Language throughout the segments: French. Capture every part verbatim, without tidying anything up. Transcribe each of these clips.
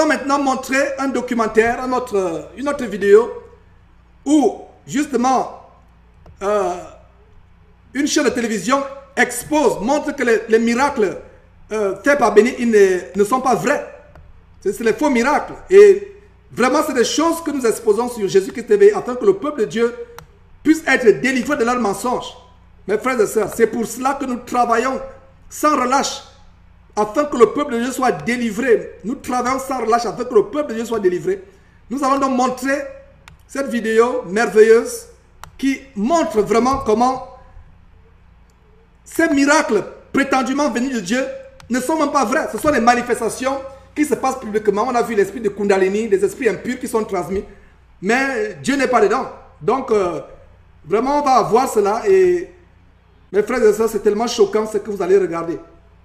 allons maintenant montrer un documentaire, un autre, une autre vidéo où justement euh, une chaîne de télévision expose, montre que les, les miracles euh, faits par Benny Hinn ne, ne sont pas vrais. C'est les faux miracles. Et vraiment, c'est des choses que nous exposons sur Jésus-Christ T V afin que le peuple de Dieu puisse être délivré de leurs mensonges. Mes frères et sœurs, c'est pour cela que nous travaillons sans relâche afin que le peuple de Dieu soit délivré. Nous travaillons sans relâche afin que le peuple de Dieu soit délivré. Nous allons donc montrer cette vidéo merveilleuse qui montre vraiment comment ces miracles prétendument venus de Dieu ne sont même pas vrais. Ce sont des manifestations qui se passent publiquement. On a vu l'esprit de Kundalini, des esprits impurs qui sont transmis. Mais Dieu n'est pas dedans. Donc, euh, vraiment, on va voir cela. Et mes frères et sœurs, c'est tellement choquant ce que vous allez regarder.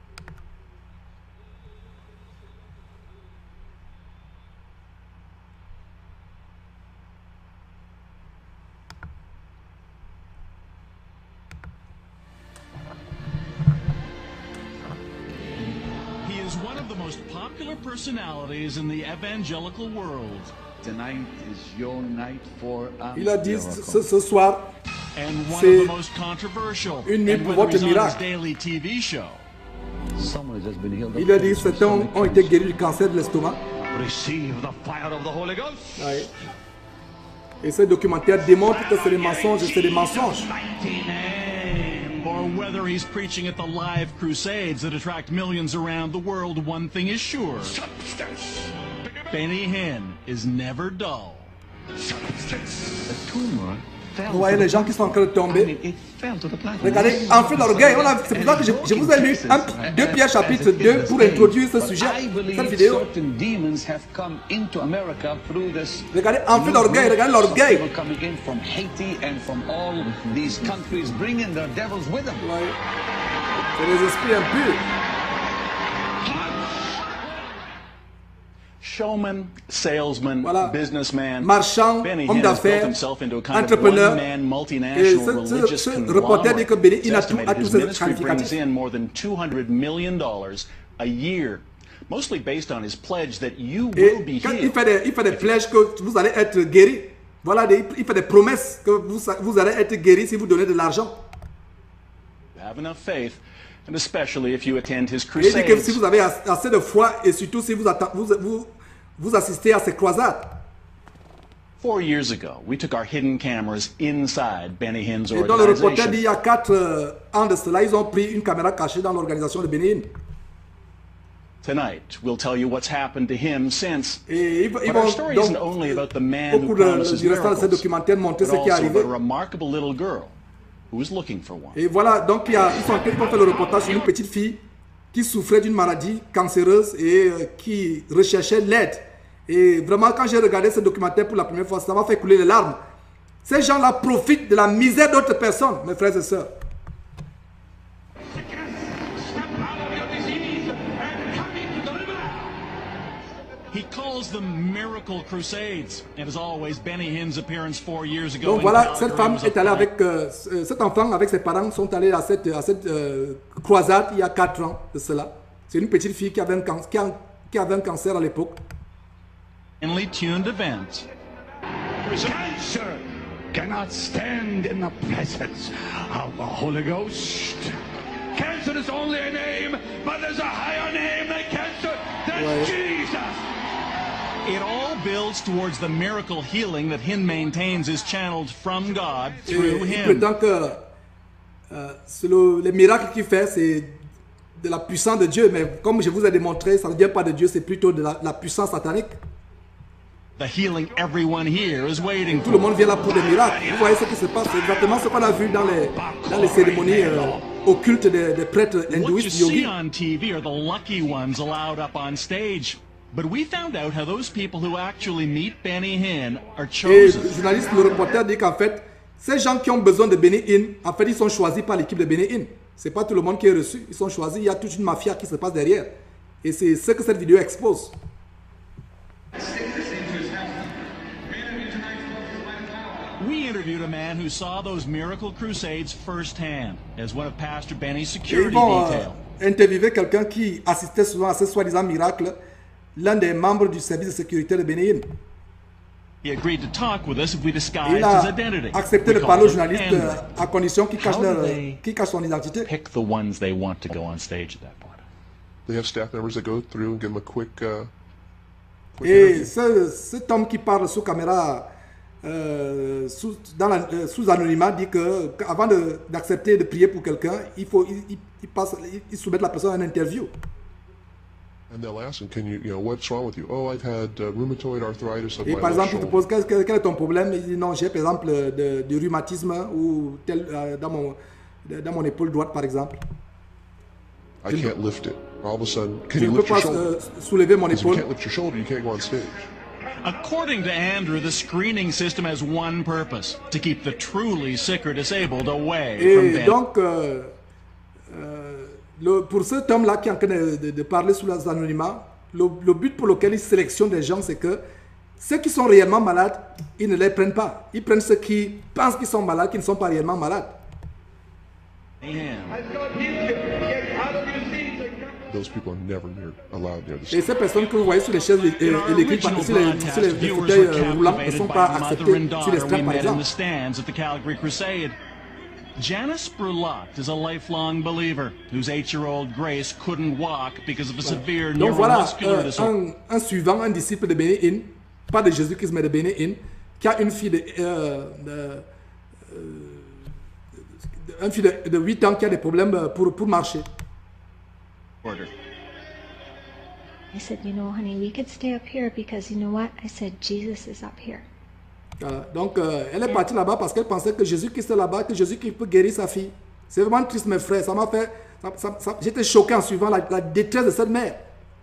Personalities in the evangelical world. Tonight is your night for a Il a dit ce, ce soir, c'est une nuit pour votre miracle. Il a dit certains ont, ont été guéris du cancer de l'estomac. Oui. Et ce documentaire démontre que c'est des mensonges et c'est des mensonges. Or whether he's preaching at the live crusades that attract millions around the world, one thing is sure. Substance. Benny Hinn is never dull. Substance. The tumor fell. Vous voyez les gens qui sont en train de tomber. Regardez, enflez l'orgueil. C'est pour ça que je, je vous ai lu un, deux Pierre chapitre deux pour introduire ce sujet, cette vidéo. Regardez, enflez l'orgueil, regardez l'orgueil. C'est les esprits impurs. Showman, salesman, voilà. businessman, marchand, homme d'affaires, entrepreneur. Et ce, ce, ce reporter dit que Benny Hinn a tout, a tous ces qualificatifs. Mostly based on his pledge that you Et will be quand healed. il fait des, il fait des pledges que vous allez être guéri. Voilà, des, il fait des promesses que vous, vous allez être guéri si vous donnez de l'argent. Have enough faith, and especially if you attend his Et il dit que si crusades. vous avez assez de foi et surtout si vous, vous, vous, vous assistez à ces croisades. Four years ago, we took our hidden cameras inside Benny Hinn's Et dans le reporter dit il organization. y a quatre euh, ans de cela, ils ont pris une caméra cachée dans l'organisation de Benny Hinn. Tonight, we'll tell you what's happened to him since. Et ils, ils But our vont story donc, isn't only about the man au who cours de- promises du restant de ce miracles, documentaire, montrer but ce qui est also arrivé. about a remarkable little girl who was looking for one. Et voilà, donc il y a, ils, sont, ils vont faire le reportage sur une petite fille qui souffrait d'une maladie cancéreuse et euh, qui recherchait l'aide. Et vraiment, quand j'ai regardé ce documentaire pour la première fois, ça m'a fait couler les larmes. Ces gens-là profitent de la misère d'autres personnes, mes frères et sœurs. He calls them miracle crusades, and as always, Benny Hinn's appearance four years ago. Donc in voilà, Calgary cette femme was a est allée fight. avec, euh, euh, cet enfant avec ses parents sont allés à cette, à cette euh, croisade il y a quatre ans de cela. C'est une petite fille qui avait un, can- qui a- qui avait un cancer à l'époque. Finely tuned event. Cancer cannot stand in the presence of the Holy Ghost. Cancer is only a name, but there's a higher name than cancer. That's Ouais. Jesus. It all builds towards the miracle healing that Hinn maintains is channeled from God Et through il him. prétend que euh, c'est le, les miracles qu'il fait, c'est de la puissance de Dieu. Mais comme je vous ai démontré, ça ne vient pas de Dieu, c'est plutôt de la, la puissance satanique. The healing everyone here is waiting Tout le for. monde vient là pour des miracles. Vous voyez ce qui se passe, c'est exactement ce qu'on a vu dans les, dans les cérémonies euh, occultes des, des prêtres What you hindouistes, see yogis. on T V are the lucky ones allowed up on stage. But we found out how those people who actually meet Benny Hinn are Et chosen. le journaliste, le reporter dit qu'en fait, ces gens qui ont besoin de Benny Hinn, en fait, ils sont choisis par l'équipe de Benny Hinn. C'est pas tout le monde qui est reçu. Ils sont choisis. Il y a toute une mafia qui se passe derrière. Et c'est ce que cette vidéo expose. We interviewed a man who saw those miracle crusades firsthand as one of Pastor Benny's Et ils security vont euh, detail. interviewer quelqu'un qui assistait souvent à ces soi-disant miracles l'un des membres du service de sécurité de Benin. He agreed to talk with us if we Il disguised his a identity. accepté We de parler aux called him journalistes euh, Andrew. à condition qu'il cache, How leur- do they qu'il cache son identité. Pick the ones they want to go on stage at that point. They have staff members that go through and give them a quick, uh, quick Et interview. ce, cet homme qui parle sous caméra, euh, sous, dans la- euh, sous anonymat, dit que avant d'accepter de, de prier pour quelqu'un, il faut il, il, il passe, il, il soumet la personne à une interview. And they'll ask them, can you, you know, what's wrong with you? Oh, I've had uh, rheumatoid arthritis of Et my par left exemple, il te shoulder. pose quel, quel- quel est ton problème? Il dit non, j'ai par exemple de- du rhumatisme ou tel, euh, dans, mon, de- dans mon épaule droite par exemple. I can't lift it. All of a sudden, can Je you ne peux lift your pas shoulder? euh, soulever mon Because if you épaule. can't lift your shoulder, you can't go on stage. According to Andrew, the screening system has one purpose: to keep the truly sick or disabled away from Et Benny. donc, euh, euh, le- pour cet homme-là qui est en train de, de- de parler sous l'anonymat, le, le but pour lequel il sélectionne des gens, c'est que ceux qui sont réellement malades, ils ne les prennent pas. Ils prennent ceux qui pensent qu'ils sont malades, qui ne sont pas réellement malades. Man. Those people are never near, allowed near the Et stage. ces personnes que vous voyez sur les chaises In euh, our électriques, original sur les, sur broadcast, les, les viewers fauteuils were euh, roulants ne captivated sont by pas the mother acceptés and sur les daughter we straps, par met in exemple. the stands at the Calgary Crusade. Janice Brulot is a lifelong believer whose eight-year-old Grace couldn't walk because of a severe Donc voilà neuromuscular euh, disorder. un, un suivant, un disciple de Benny Hinn, pas de Jésus-Christ mais de Benny Hinn, qui a une fille de, euh, de, euh, une fille de, de huit ans qui a des problèmes euh, pour, pour marcher. I said, you know, honey, we could stay up here because you know what? I said, Jesus is up here. Voilà. Donc euh, elle est partie là-bas parce qu'elle pensait que Jésus-Christ est là-bas, que Jésus-Christ peut guérir sa fille. C'est vraiment triste mes frères, ça m'a fait, ça- ça- ça- j'étais choqué en suivant la, la détresse de cette mère.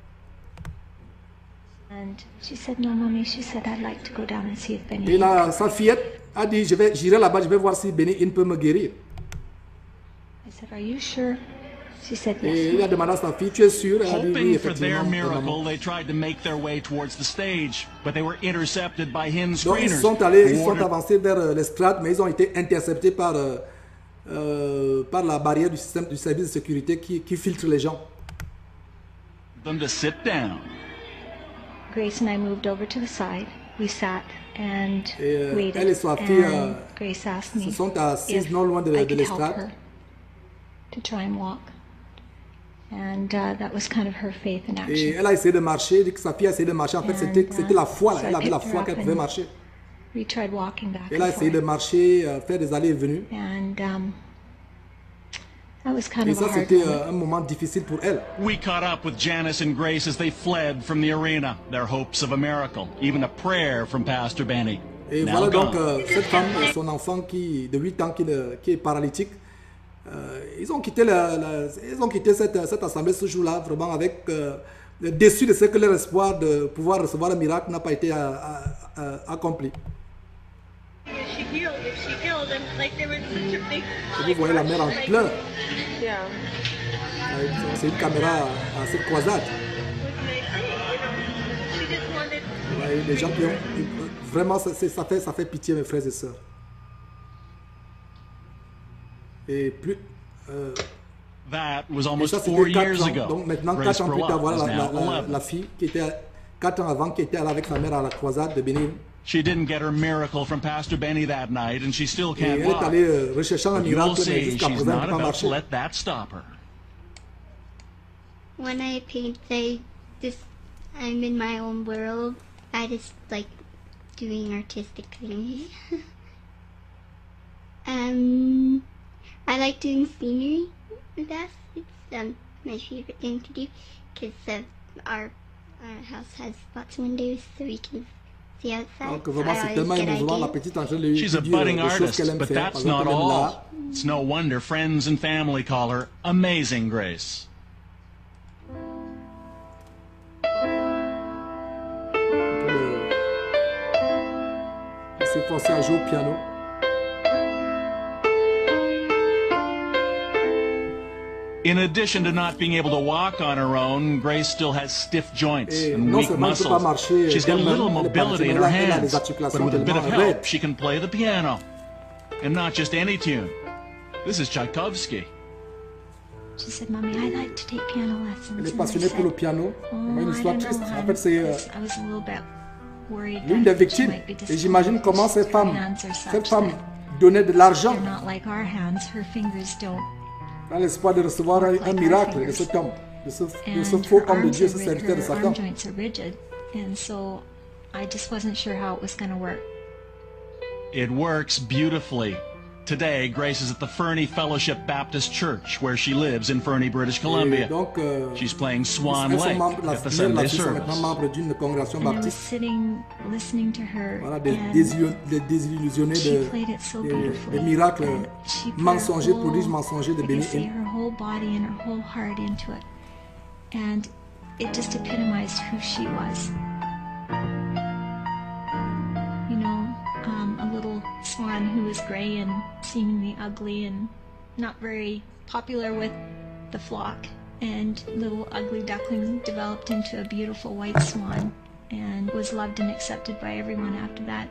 And she said, no, mommy. She said, I'd like to go down and see if Benny. Et la, sa fillette a dit, je vais, j'irai là-bas, je vais voir si Benny Hinn peut me guérir. I said, are you sure? She said, Et il a yes. demandé à sa fille, tu es sûre? Elle a dit, oui, Hoping for their effectivement. maman. miracle, they tried to make their way towards the stage, but they were intercepted by Hinn's Donc ils screeners. sont allés, ils who sont ordered avancés vers euh, l'estrade, mais ils ont été interceptés par, euh, euh, par la barrière du système du service de sécurité qui, qui filtre les gens. them to sit down. Grace and I moved over to the side. We sat and Et, euh, waited. elle et sa fille, euh, and Grace asked me se sont assises if non loin de, I de could help l'estrade. her to try and walk. And uh, that was kind of her faith in Et action. elle a essayé de marcher, dit que sa fille a essayé de marcher. En fait, And, c'était uh, c'était la foi, là. so I Elle avait la picked her foi up qu'elle pouvait and marcher. We tried walking back Elle a and essayé de forth. marcher, euh, faire des allées et venues. And um, that was kind Et of a ça, hard c'était moment. euh, un moment difficile pour elle. We caught up with Janice and Grace as they fled from the arena, their hopes of a miracle, even a prayer from Pastor Benny. Et Now voilà donc gone. euh, cette femme et son enfant qui, de huit ans qui, ne- qui est paralytique. Euh, ils ont quitté, la, la- ils ont quitté cette, cette assemblée ce jour-là vraiment avec euh, déçus de ce que leur espoir de pouvoir recevoir un miracle n'a pas été euh, euh, euh, accompli. If she healed, if she healed, and like there was such a big. Et vous voyez la mère en pleurs. Yeah. Euh, C'est une caméra à cette croisade. What can I say? You know, she just wanted. Ouais, les gens qui ont vraiment ça, c'est- ça fait ça fait pitié mes frères et sœurs. Et plus euh, That was et almost ça four c'était years quatre ans. ago. Donc maintenant Grace quatre ans plus tard, Brulot voilà is la, now la, la, eleven. la fille qui était quatre ans avant qui était allée avec sa mère à la croisade de Bénin. She didn't get her miracle from Pastor Benny that night, and she still Et can't elle est walk. allée euh, rechercher un But you'll miracle, mais see, jusqu'à she's présent elle not ne peut pas about to marcher. let that stop her. When I paint, I just I'm in my own world. I just like doing artistic things. um, I like doing scenery. That's it's um my favorite thing to do because uh, our our house has lots of windows, so we can see outside. Donc So vraiment I c'est always tellement get émouvant, la ideas. petite en train de lui She's a dire budding les choses artist, qu'elle aime but faire. Par that's exemple, not elle aime all. l'art. It's no wonder friends and family call her Amazing Grace. Le- Elle s'est forcée à jouer au piano. In addition to not being able to walk on her own, Grace still has stiff joints Et and non weak seulement elle ne peut pas muscles. marcher She's got d'elle-même, little elle est mobility in paralysée, her mais elle a hands, des but articulations with a bit tellement of raides. help, she can play the piano. And not just any tune. This is Tchaikovsky. She said, Mommy, I like to take piano lessons. Elle est And I passionnée pour le said, piano. oh, Une I histoire don't know, triste. En hon, fait, c'est euh, because I was a little bit worried l'une des that she victimes. might be Et j'imagine disappointed comment because ces femmes, her hands are such cette femme that donnait de l'argent they're not like our hands. Her fingers don't. dans l'espoir de recevoir un, un miracle de cet homme, de ce, de ce And faux her homme de arms Dieu, are ce rig- serviteur de her Satan. arm joints are rigid, and so I just wasn't sure how it was going to work. It works beautifully. Today, Grace is at the Fernie Fellowship Baptist Church, where she lives in Fernie, British Et Columbia. donc, euh, She's playing Swan elles sont Lake membres, la at the fille, la Sunday fille sont maintenant service. membres d'une congrégation And I was baptiste. sitting, listening to her, Voilà, des, and désillu- des désillusionnés she de, played it so des, beautifully. des miracles And she put her mensongers, whole- prodiges mensongers de I Benny could see Hinn. her whole body and her whole heart into it, and it just epitomized who she was. You know, um, a little swan who was gray and seemingly ugly and not very popular with the flock, and little ugly duckling developed into a beautiful white swan and was loved and accepted by everyone after that.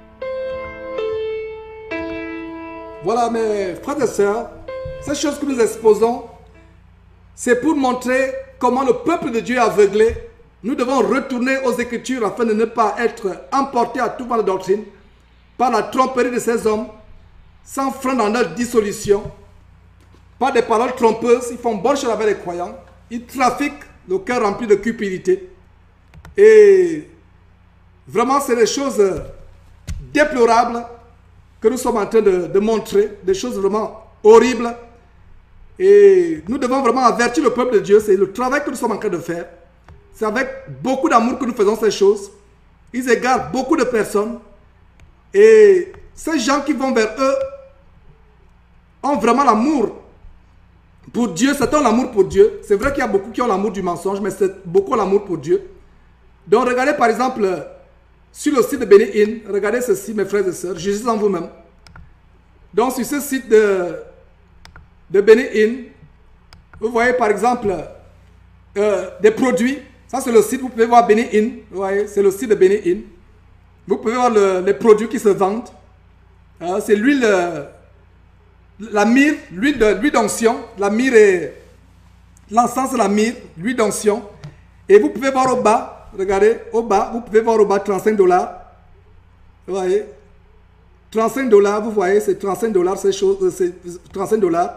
Voilà, mes frères et sœurs, ces choses que nous exposons, c'est pour montrer comment le peuple de Dieu est aveuglé. Nous devons retourner aux Écritures afin de ne pas être emportés à tout vent de doctrine par la tromperie de ces hommes, sans frein dans leur dissolution, par des paroles trompeuses. Ils font bonne chose avec les croyants. Ils trafiquent le cœur rempli de cupidité. Et vraiment, c'est des choses déplorables que nous sommes en train de, de montrer, des choses vraiment horribles. Et nous devons vraiment avertir le peuple de Dieu. C'est le travail que nous sommes en train de faire. C'est avec beaucoup d'amour que nous faisons ces choses. Ils égarent beaucoup de personnes. Et ces gens qui vont vers eux ont vraiment l'amour pour Dieu. C'est un l'amour pour Dieu. C'est vrai qu'il y a beaucoup qui ont l'amour du mensonge, mais c'est beaucoup l'amour pour Dieu. Donc regardez par exemple sur le site de Benny Hinn. Regardez ceci, mes frères et sœurs. Jugez en vous-même. Donc sur ce site de, de Benny Hinn, vous voyez par exemple euh, des produits. Ça c'est le site, vous pouvez voir Benny Hinn. Vous voyez, c'est le site de Benny Hinn. Vous pouvez voir le, les produits qui se vendent. Euh, c'est l'huile, euh, la myrrhe, l'huile d'onction. La myrrhe et l'encens de la myrrhe, l'huile d'onction. Et vous pouvez voir au bas, regardez, au bas, vous pouvez voir au bas trente-cinq dollars. Vous voyez, trente-cinq dollars, vous voyez, c'est trente-cinq dollars, ces choses, c'est trente-cinq dollars.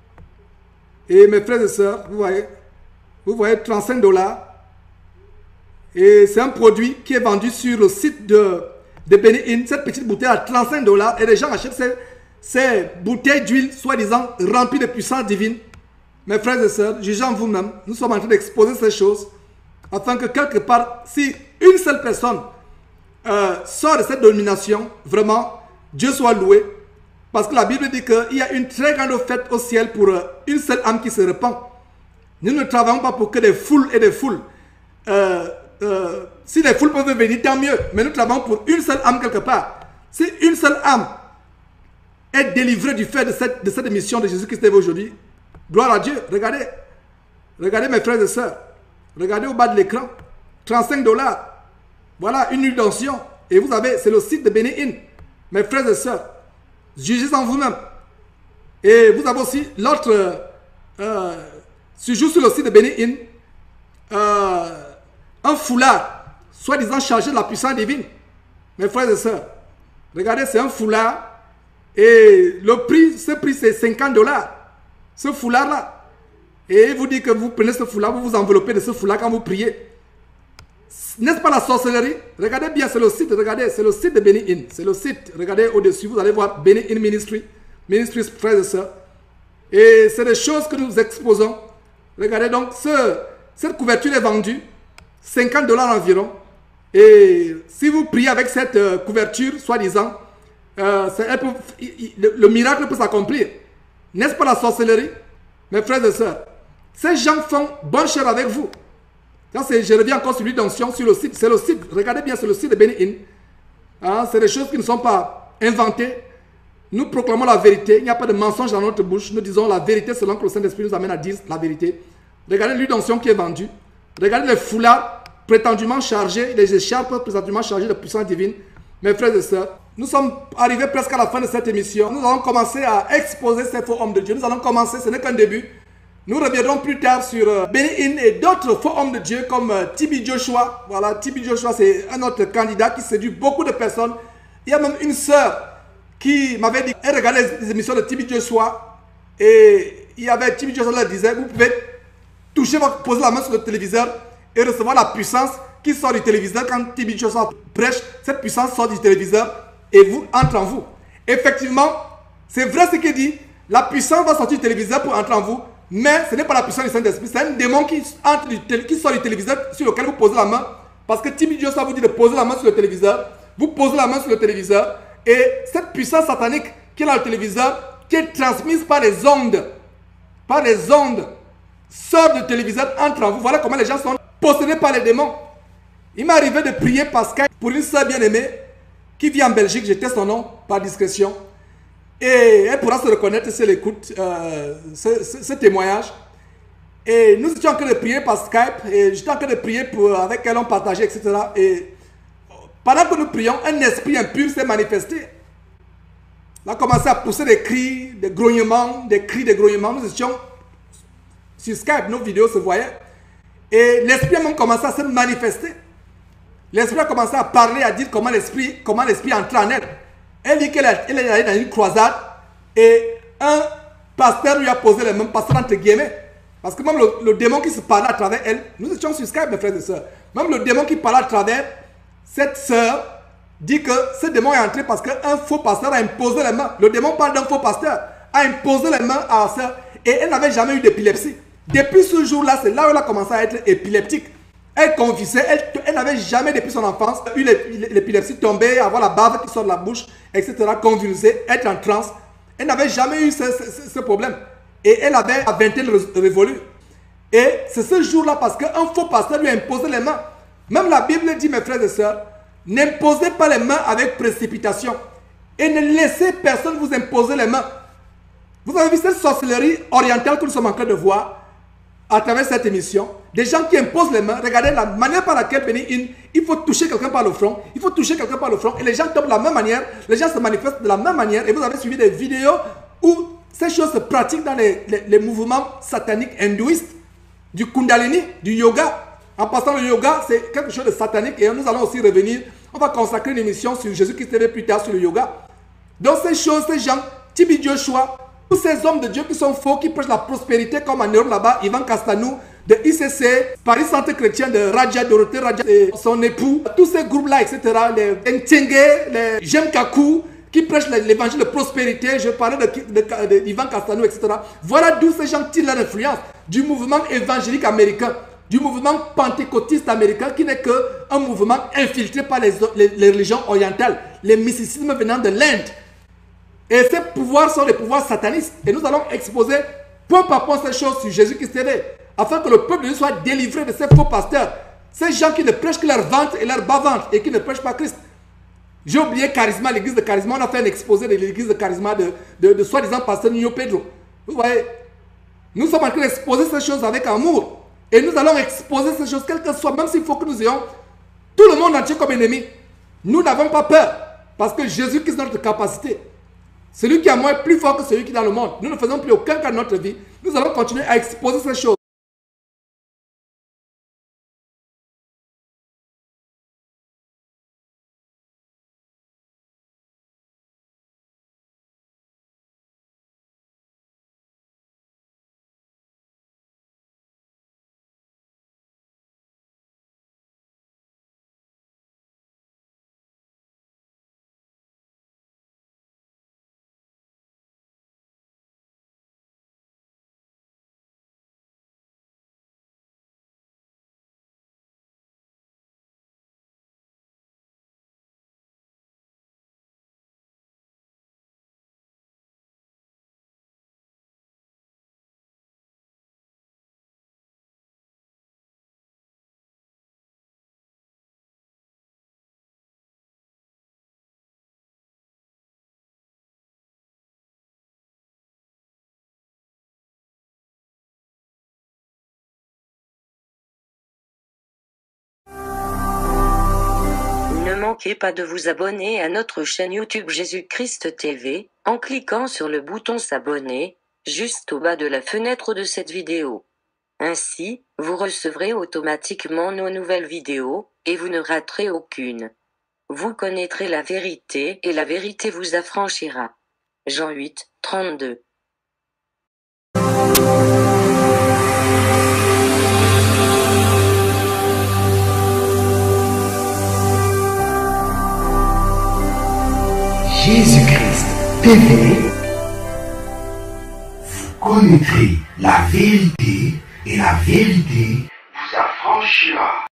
Et mes frères et sœurs, vous voyez, vous voyez trente-cinq dollars. Et c'est un produit qui est vendu sur le site de, de Benny Hinn. Cette petite bouteille à trente-cinq dollars. Et les gens achètent ces, ces bouteilles d'huile, soi-disant remplies de puissance divine. Mes frères et sœurs, jugez en vous-même. Nous sommes en train d'exposer ces choses. Afin que quelque part, si une seule personne euh, sort de cette domination, vraiment, Dieu soit loué. Parce que la Bible dit qu'il y a une très grande fête au ciel pour euh, une seule âme qui se repent. Nous ne travaillons pas pour que des foules et des foules. Euh, Euh, si les foules peuvent venir, tant mieux. Mais nous travaillons pour une seule âme quelque part. Si une seule âme est délivrée du fait de cette, de cette émission de Jésus-Christ aujourd'hui, gloire à Dieu. Regardez. Regardez mes frères et sœurs. Regardez au bas de l'écran. trente-cinq dollars. Voilà une huile d'onction. Et vous avez, c'est le site de Benny Hinn. Mes frères et sœurs, jugez en vous-même. Et vous avez aussi l'autre, euh, toujours sur le site de Benny Hinn, euh, un foulard, soi-disant chargé de la puissance divine. Mes frères et sœurs, regardez, c'est un foulard. Et le prix, ce prix, c'est cinquante dollars. Ce foulard-là. Et il vous dit que vous prenez ce foulard, vous vous enveloppez de ce foulard quand vous priez. N'est-ce pas la sorcellerie? Regardez bien, c'est le site, regardez, c'est le site de Benny Hinn. C'est le site, regardez au-dessus, vous allez voir Benny Hinn Ministry. Ministry, frères et sœurs. Et c'est des choses que nous exposons. Regardez donc, ce, cette couverture est vendue cinquante dollars environ. Et si vous priez avec cette euh, couverture, soi-disant, euh, le, le miracle peut s'accomplir. N'est-ce pas la sorcellerie? Mes frères et sœurs, ces gens font bonne chère avec vous. Ça, je reviens encore sur l'huile d'onction, sur le site. C'est le site, regardez bien, c'est le site de Benny Hinn. Hein, c'est des choses qui ne sont pas inventées. Nous proclamons la vérité. Il n'y a pas de mensonge dans notre bouche. Nous disons la vérité selon que le Saint-Esprit nous amène à dire la vérité. Regardez l'huile d'onction qui est vendue. Regardez les foulards prétendument chargés, les écharpes prétendument chargées de puissance divine. Mes frères et sœurs, nous sommes arrivés presque à la fin de cette émission. Nous allons commencer à exposer ces faux hommes de Dieu. Nous allons commencer, ce n'est qu'un début. Nous reviendrons plus tard sur euh, Benny Hinn et d'autres faux hommes de Dieu comme euh, T B Joshua. Voilà, T B Joshua, c'est un autre candidat qui séduit beaucoup de personnes. Il y a même une sœur qui m'avait dit, elle regardait les émissions de T B Joshua et il y avait T B Joshua qui disait, vous pouvez toucher, poser la main sur le téléviseur et recevoir la puissance qui sort du téléviseur. Quand T B Joshua prêche, cette puissance sort du téléviseur et vous entre en vous. Effectivement, c'est vrai ce qu'il dit, la puissance va sortir du téléviseur pour entrer en vous. Mais ce n'est pas la puissance du Saint-Esprit, c'est un démon qui, entre du qui sort du téléviseur sur lequel vous posez la main. Parce que T B Joshua vous dit de poser la main sur le téléviseur. Vous posez la main sur le téléviseur. Et cette puissance satanique qui est dans le téléviseur, qui est transmise par les ondes, par les ondes, sort du téléviseur, entre en vous. Voilà comment les gens sont possédés par les démons. Il m'est arrivé de prier par Skype pour une soeur bien-aimée qui vit en Belgique. J'étais son nom par discrétion. Et elle pourra se reconnaître si elle écoute euh, ce, ce, ce témoignage. Et nous étions en train de prier par Skype. Et j'étais en train de prier pour, avec elle, on partageait, et cetera. Et pendant que nous prions, un esprit impur s'est manifesté. Il a commencé à pousser des cris, des grognements, des cris, des grognements. Nous étions sur Skype, nos vidéos se voyaient. Et l'esprit a même commencé à se manifester. L'esprit a commencé à parler, à dire comment l'esprit comment l'esprit entrait en elle. Elle dit qu'elle est allée dans une croisade et un pasteur lui a posé les mains, pasteur entre guillemets. Parce que même le, le démon qui se parlait à travers elle, nous étions sur Skype, mes frères et sœurs. Même le démon qui parlait à travers cette sœur dit que ce démon est entré parce qu'un faux pasteur a imposé les mains. Le démon parle d'un faux pasteur, a imposé les mains à la sœur et elle n'avait jamais eu d'épilepsie. Depuis ce jour-là, c'est là où elle a commencé à être épileptique. Elle confessait, elle, elle n'avait jamais depuis son enfance eu l'épilepsie, tomber, avoir la bave qui sort de la bouche, et cetera, convulser, être en transe. Elle n'avait jamais eu ce, ce, ce problème. Et elle avait la vingtaine révolue. Et c'est ce jour-là parce qu'un faux pasteur lui a imposé les mains. Même la Bible dit, mes frères et sœurs, n'imposez pas les mains avec précipitation. Et ne laissez personne vous imposer les mains. Vous avez vu cette sorcellerie orientale que nous sommes en train de voir à travers cette émission. Des gens qui imposent les mains. Regardez la manière par laquelle Benny Hinn, il faut toucher quelqu'un par le front. Il faut toucher quelqu'un par le front. Et les gens tombent de la même manière. Les gens se manifestent de la même manière. Et vous avez suivi des vidéos où ces choses se pratiquent dans les, les, les mouvements sataniques hindouistes, du Kundalini, du yoga. En passant, le yoga, c'est quelque chose de satanique. Et nous allons aussi revenir. On va consacrer une émission sur Jésus-Christ T V plus tard sur le yoga. Donc ces choses, ces gens, T B Joshua, tous ces hommes de Dieu qui sont faux, qui prêchent la prospérité comme en Europe là-bas, Ivan Castanou, de I C C, Paris Centre Chrétien de Raja, Dorothée Raja et son époux, tous ces groupes-là, et cetera, les Ntenge, les Jem Kaku, qui prêchent l'évangile de prospérité, je parlais de Ivan Castanou, et cetera. Voilà d'où ces gens tirent leur influence, du mouvement évangélique américain, du mouvement pentecôtiste américain, qui n'est qu'un mouvement infiltré par les, les, les religions orientales, les mysticismes venant de l'Inde. Et ces pouvoirs sont les pouvoirs satanistes. Et nous allons exposer point par point ces choses sur Jésus-Christ T V, afin que le peuple de Dieu soit délivré de ces faux pasteurs, ces gens qui ne prêchent que leur vente et leur bas-vente et qui ne prêchent pas Christ. J'ai oublié Charisma, l'église de Charisma. On a fait un exposé de l'église de Charisma de, de, de soi-disant pasteur Nino Pedro. Vous voyez, nous sommes en train d'exposer ces choses avec amour. Et nous allons exposer ces choses, quel que soit, même s'il faut que nous ayons tout le monde entier comme ennemi. Nous n'avons pas peur, parce que Jésus-Christ est notre capacité. Celui qui a moi est plus fort que celui qui est dans le monde. Nous ne faisons plus aucun cas de notre vie. Nous allons continuer à exposer ces choses. Ne manquez pas de vous abonner à notre chaîne YouTube Jésus-Christ T V, en cliquant sur le bouton s'abonner, juste au bas de la fenêtre de cette vidéo. Ainsi, vous recevrez automatiquement nos nouvelles vidéos, et vous ne raterez aucune. Vous connaîtrez la vérité et la vérité vous affranchira. Jean huit, trente-deux. Jésus-Christ T V, vous connaîtrez la vérité et la vérité vous affranchira.